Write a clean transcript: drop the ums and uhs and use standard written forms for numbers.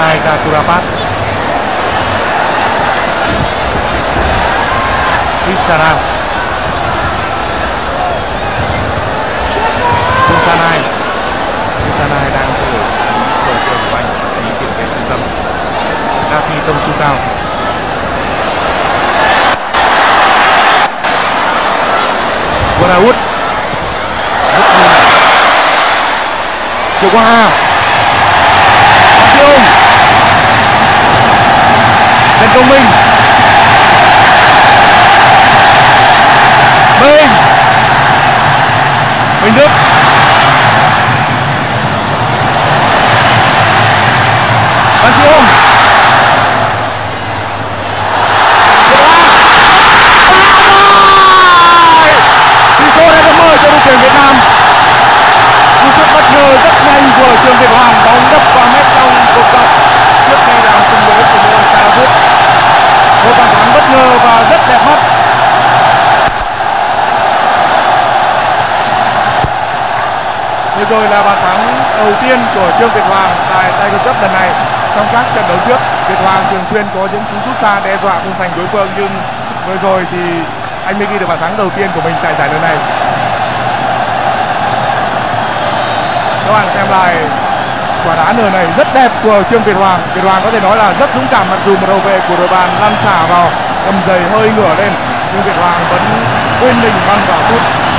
sai ra Turapat. Isara. Kunsanai đang chơi ở sân chơi của anh, chỉ tiền vệ trung tâm. Nafi Tông Su Cao. Wood. Chiều qua Hà. Siêu. Trần Công Minh. Minh Đức. Văn Siêu. Tỷ số đã mở cho đội tuyển Việt Nam. Cú sút bất ngờ rất nhanh của Trương Việt Hoàng, bóng đập qua mép trong cột dọc trước khi làm tung bố của đội Saravut. Một bàn thắng bất ngờ và rất đẹp mắt. Vừa rồi là bàn thắng đầu tiên của Trương Việt Hoàng tại Tiger Cup lần này. Trong các trận đấu trước, Việt Hoàng thường xuyên có những cú sút xa đe dọa khung thành đối phương, nhưng vừa rồi thì anh mới ghi được bàn thắng đầu tiên của mình tại giải lần này. Các bạn xem lại quả đá nửa này rất đẹp của Trương Việt Hoàng. Việt Hoàng có thể nói là rất dũng cảm, mặc dù một đầu vệ của đội bàn lăn xả vào, cầm giày hơi ngửa lên, nhưng Việt Hoàng vẫn quên mình băng vào sút.